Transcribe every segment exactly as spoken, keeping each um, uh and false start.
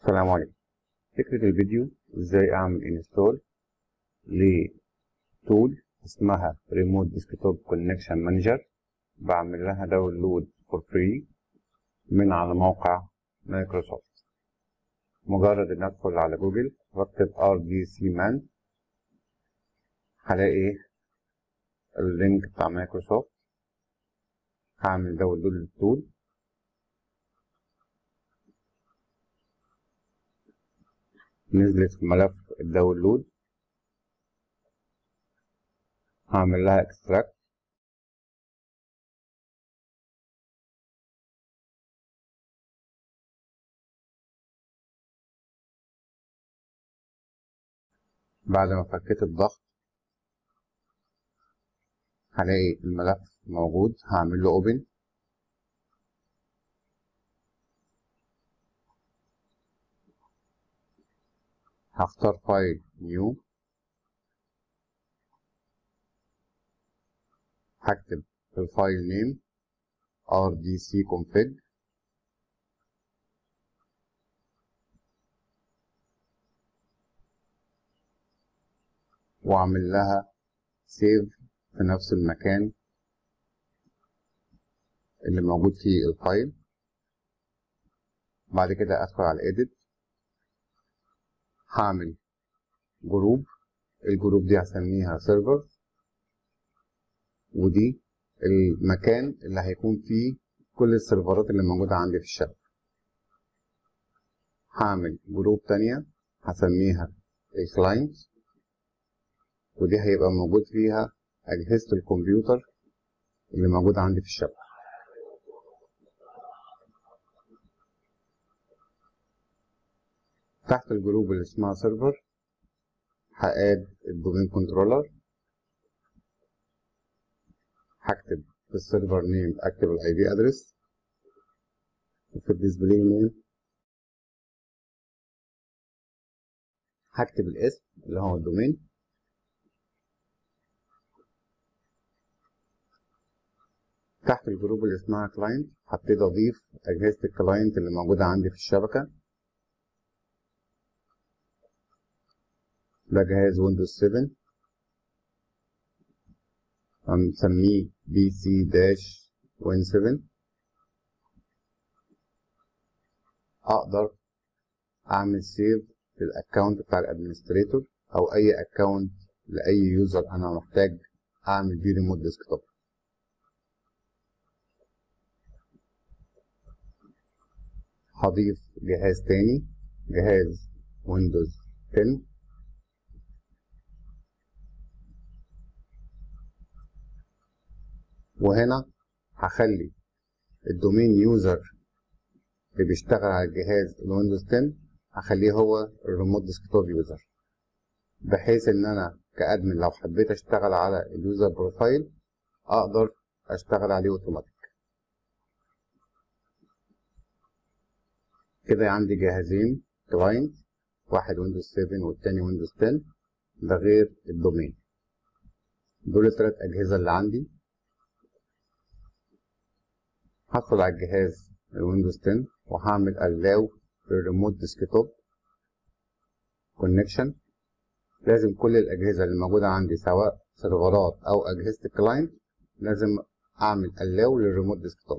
السلام عليكم. فكرة الفيديو ازاي اعمل انستول لتول اسمها ريموت ديسكتوب كونكشن مانجر. بعمل لها داونلود فور فري من على موقع مايكروسوفت. مجرد ان ادخل على جوجل واكتب ار دي سي مان هلاقي اللينك بتاع مايكروسوفت. هعمل داونلود للتول. نزلت في ملف الداونلود. هعمل لها اكستراكت. بعد ما فكيت الضغط هلاقي الملف موجود. هعمل له اوبن. هختار فايل نيو. هكتب في الفايل نيم ار دي سي config. واعمل لها سيف في نفس المكان اللي موجود فيه الفايل. بعد كده ادخل على edit. هعمل جروب. الجروب دي هسميها سيرفر، ودي المكان اللي هيكون فيه كل السيرفرات اللي موجودة عندي في الشبكة. هعمل جروب تانية هسميها الكلاينت، ودي هيبقى موجود فيها أجهزة الكمبيوتر اللي موجودة عندي في الشبكة. تحت الجروب اللي اسمها سيرفر هاد الدومين كنترولر. هكتب في السيرفر نيم اكتب الاي بي ادرس، وفي الديسبلاي نيم هكتب الاسم اللي هو الدومين. تحت الجروب اللي اسمها كلاينت هبتدي اضيف اجهزة الكلاينت اللي موجودة عندي في الشبكة. ده جهاز ويندوز سبعة هنسميه بي سي داش وين سبعة. اقدر اعمل سيف للاكونت بتاع الادمنستريتور او اي اكونت لاي يوزر انا محتاج اعمل بيه ريموت ديسكتوب. هضيف جهاز تاني، جهاز ويندوز عشرة. وهنا هخلي الدومين يوزر اللي بيشتغل على الجهاز الويندوز عشرة هخليه هو الريموت ديسكتوب يوزر، بحيث ان انا كادمن لو حبيت اشتغل على اليوزر بروفايل اقدر اشتغل عليه اوتوماتيك. كده عندي جهازين كلاينت، واحد ويندوز سبعة والتاني ويندوز عشرة، ده غير الدومين. دول التلات اجهزة اللي عندي. هدخل على الجهاز الويندوز عشرة وهعمل allow للريموت ديسكتوب كونكشن. لازم كل الاجهزة اللي موجودة عندي سواء سيرفرات او اجهزة الكلاينت لازم اعمل allow للريموت ديسكتوب.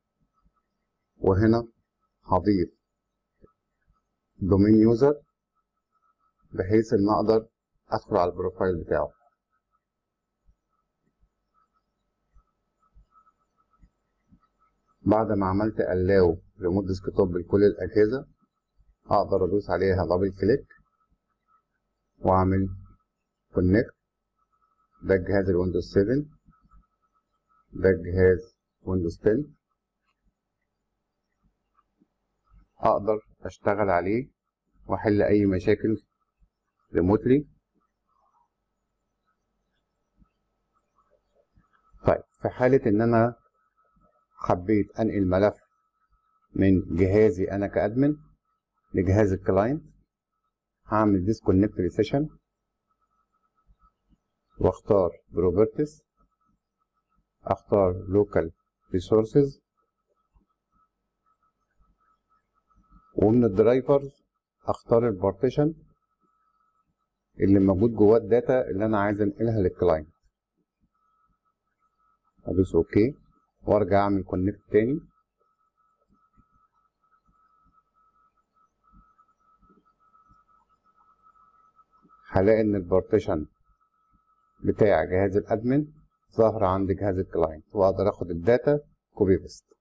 وهنا هضيف دومين يوزر بحيث ان اقدر ادخل على البروفايل بتاعه. بعد ما عملت allow ريموت ديسكتوب لكل الاجهزة اقدر ادوس عليها دبل كليك واعمل كونكت. ده الجهاز الويندوز سبعة، ده الجهاز ويندوز عشرة. اقدر اشتغل عليه واحل اي مشاكل ريموتلي. طيب في حالة ان انا حبيت انقل ملف من جهازي انا كادمن لجهاز الكلاينت هعمل ديسكونكت لسيشن واختار بروبرتيز. اختار لوكال ريسورسز، ومن الدرايفرز اختار البارتيشن اللي موجود جواه الداتا اللي انا عايز انقلها للكلاينت، ادوس اوكي وارجع اعمل كونكت تاني. هلاقي ان البارتيشن بتاع جهاز الادمن ظاهر عند جهاز الكلاينت، واقدر اخد الداتا كوبي بيست.